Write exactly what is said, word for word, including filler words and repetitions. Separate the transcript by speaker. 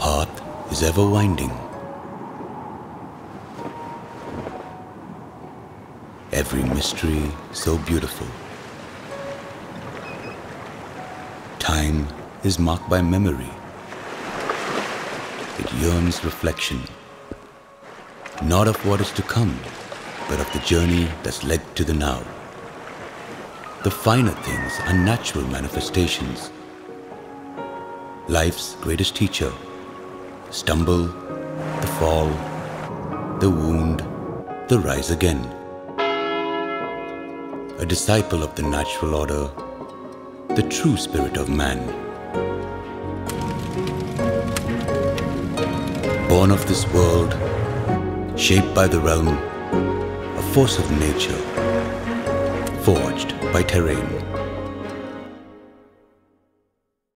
Speaker 1: path is ever winding. Every mystery so beautiful. Time is marked by memory. It yearns reflection, not of what is to come, but of the journey that's led to the now. The finer things are natural manifestations. Life's greatest teacher. Stumble, the fall, the wound, the rise again. A disciple of the natural order, the true spirit of man. Born of this world, shaped by the realm, a force of nature, forged by terrain.